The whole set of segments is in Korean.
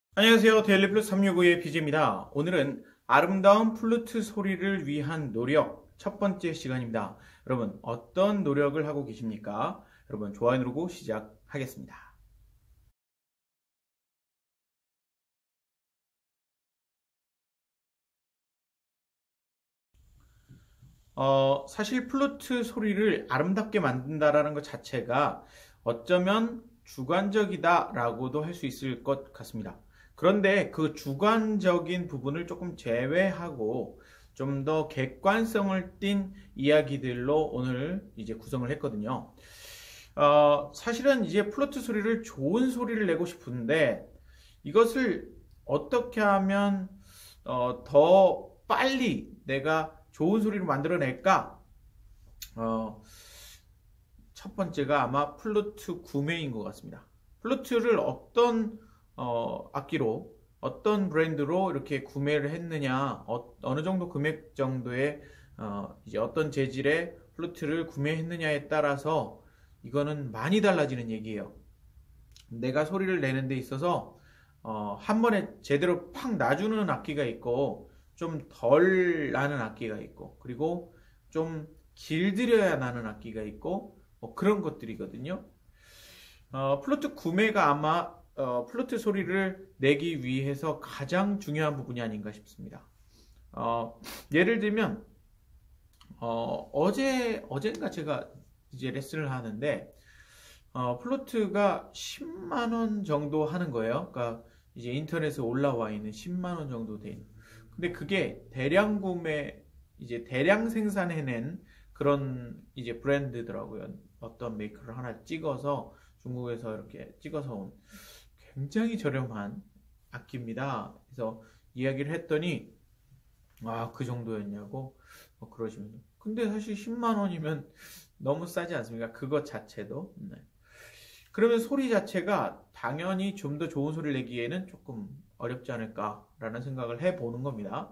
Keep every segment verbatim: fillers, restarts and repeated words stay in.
안녕하세요. 데일리 플러스 삼육오의 비제입니다. 오늘은 아름다운 플루트 소리를 위한 노력 첫 번째 시간입니다. 여러분, 어떤 노력을 하고 계십니까? 여러분, 좋아요 누르고 시작하겠습니다. 어, 사실 플루트 소리를 아름답게 만든다라는 것 자체가 어쩌면 주관적이다라고도 할 수 있을 것 같습니다. 그런데 그 주관적인 부분을 조금 제외하고 좀 더 객관성을 띤 이야기들로 오늘 이제 구성을 했거든요. 어, 사실은 이제 플루트 소리를 좋은 소리를 내고 싶은데 이것을 어떻게 하면 어, 더 빨리 내가 좋은 소리를 만들어낼까? 어, 첫 번째가 아마 플루트 구매인 것 같습니다. 플루트를 어떤 어, 악기로 어떤 브랜드로 이렇게 구매를 했느냐, 어, 느 정도 금액 정도의 어, 이제 어떤 재질의 플루트를 구매했느냐에 따라서 이거는 많이 달라지는 얘기예요. 내가 소리를 내는 데 있어서 어, 한 번에 제대로 팍 놔주는 악기가 있고 좀 덜 나는 악기가 있고 그리고 좀 길들여야 나는 악기가 있고 뭐 그런 것들이거든요. 어, 플루트 구매가 아마 어, 플루트 소리를 내기 위해서 가장 중요한 부분이 아닌가 싶습니다. 어, 예를 들면 어, 어제 어젠가 제가 이제 레슨을 하는데 어, 플루트가 십만 원 정도 하는 거예요. 그러니까 이제 인터넷에 올라와 있는 십만 원 정도 돼 있는. 근데 그게 대량 구매, 이제 대량 생산해낸 그런 이제 브랜드더라고요. 어떤 메이커를 하나 찍어서 중국에서 이렇게 찍어서 온 굉장히 저렴한 악기입니다. 그래서 이야기를 했더니 아, 그 정도였냐고 뭐 그러시면. 근데 사실 십만 원이면 너무 싸지 않습니까? 그것 자체도. 네. 그러면 소리 자체가 당연히 좀 더 좋은 소리를 내기에는 조금 어렵지 않을까라는 생각을 해보는 겁니다.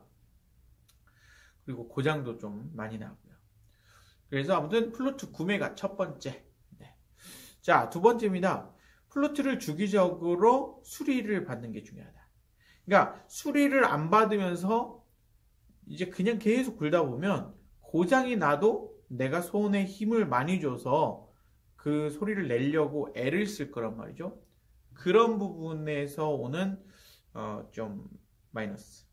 그리고 고장도 좀 많이 나고요. 그래서 아무튼 플루트 구매가 첫 번째. 네. 자, 두 번째입니다. 플루트를 주기적으로 수리를 받는 게 중요하다. 그러니까 수리를 안 받으면서 이제 그냥 계속 굴다 보면 고장이 나도 내가 손에 힘을 많이 줘서 그 소리를 내려고 애를 쓸 거란 말이죠. 그런 부분에서 오는 어, 좀 마이너스.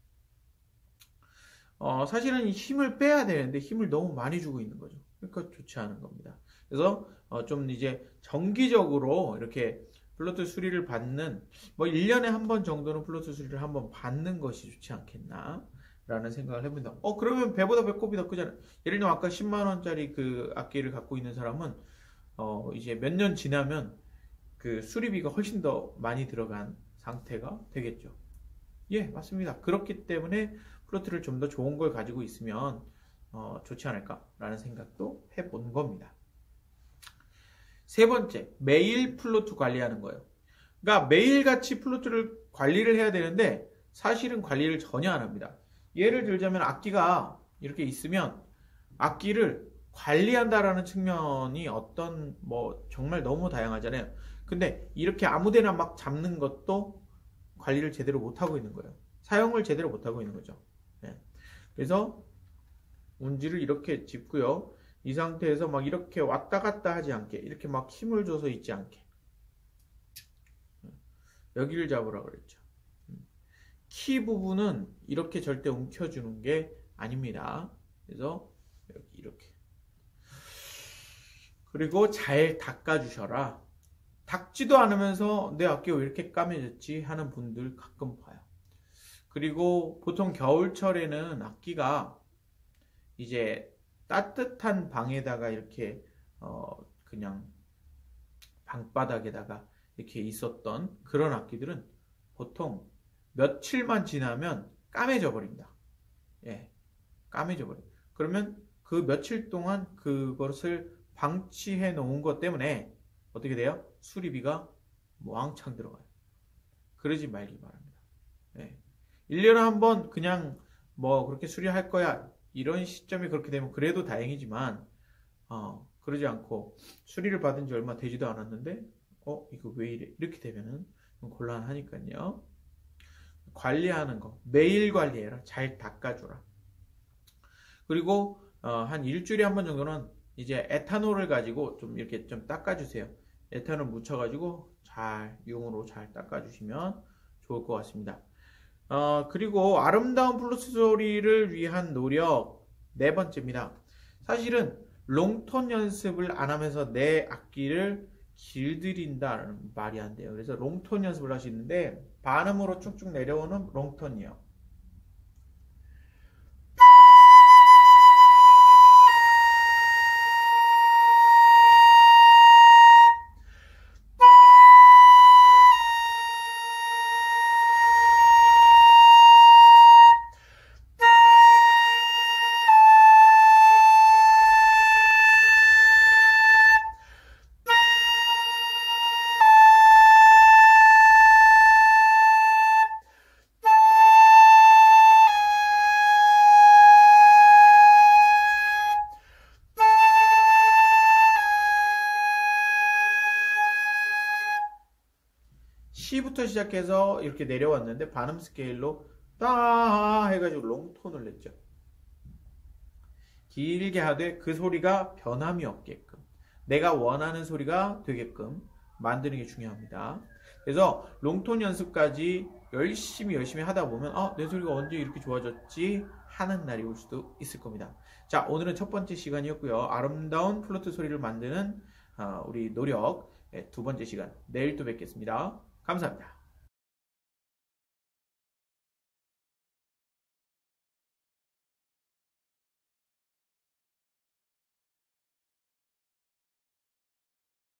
어, 사실은 힘을 빼야 되는데 힘을 너무 많이 주고 있는 거죠. 그러니까 좋지 않은 겁니다. 그래서 어, 좀 이제 정기적으로 이렇게 플루트 수리를 받는 뭐 일 년에 한 번 정도는 플루트 수리를 한번 받는 것이 좋지 않겠나 라는 생각을 해봅니다. 어 그러면 배보다 배꼽이 더 크잖아요. 예를 들면 아까 십만 원짜리 그 악기를 갖고 있는 사람은 어 이제 몇 년 지나면 그 수리비가 훨씬 더 많이 들어간 상태가 되겠죠. 예, 맞습니다. 그렇기 때문에 플루트를 좀 더 좋은 걸 가지고 있으면 어, 좋지 않을까라는 생각도 해본 겁니다. 세 번째, 매일 플루트 관리하는 거예요. 그러니까 매일같이 플루트를 관리를 해야 되는데 사실은 관리를 전혀 안 합니다. 예를 들자면 악기가 이렇게 있으면 악기를 관리한다라는 측면이 어떤 뭐 정말 너무 다양하잖아요. 근데 이렇게 아무데나 막 잡는 것도 관리를 제대로 못하고 있는 거예요. 사용을 제대로 못하고 있는 거죠. 네. 그래서 운지를 이렇게 짚고요. 이 상태에서 막 이렇게 왔다 갔다 하지 않게 이렇게 막 힘을 줘서 있지 않게 여기를 잡으라 그랬죠. 키 부분은 이렇게 절대 움켜주는 게 아닙니다. 그래서 여기 이렇게 그리고 잘 닦아주셔라. 닦지도 않으면서 내 악기 왜 이렇게 까매졌지 하는 분들 가끔 봐요. 그리고 보통 겨울철에는 악기가 이제 따뜻한 방에다가 이렇게 어 그냥 방바닥에다가 이렇게 있었던 그런 악기들은 보통 며칠만 지나면 까매져 버립니다. 예, 까매져 버려. 그러면 그 며칠 동안 그것을 방치해 놓은 것 때문에 어떻게 돼요? 수리비가 왕창 들어가요. 그러지 말기 바랍니다. 예. 일 년에 한 번 그냥 뭐 그렇게 수리할 거야. 이런 시점이 그렇게 되면 그래도 다행이지만, 어, 그러지 않고 수리를 받은 지 얼마 되지도 않았는데, 어, 이거 왜 이래? 이렇게 되면은 곤란하니까요. 관리하는 거 매일 관리해라. 잘 닦아줘라. 그리고 어, 한 일주일에 한 번 정도는 이제 에탄올을 가지고 좀 이렇게 좀 닦아주세요. 에탄올 묻혀가지고 잘 융으로 잘 닦아주시면 좋을 것 같습니다. 어, 그리고 아름다운 플루트 소리를 위한 노력 네 번째입니다. 사실은 롱톤 연습을 안 하면서 내 악기를 길들인다는 말이 안 돼요. 그래서 롱톤 연습을 하시는데 반음으로 쭉쭉 내려오는 롱톤이에요. C부터 시작해서 이렇게 내려왔는데 반음 스케일로 따 해가지고 롱톤을 냈죠. 길게 하되 그 소리가 변함이 없게끔 내가 원하는 소리가 되게끔 만드는 게 중요합니다. 그래서 롱톤 연습까지 열심히 열심히 하다 보면 아, 내 소리가 언제 이렇게 좋아졌지 하는 날이 올 수도 있을 겁니다. 자, 오늘은 첫 번째 시간이었고요. 아름다운 플루트 소리를 만드는 어, 우리 노력 두 번째 시간 내일 또 뵙겠습니다. 감사합니다.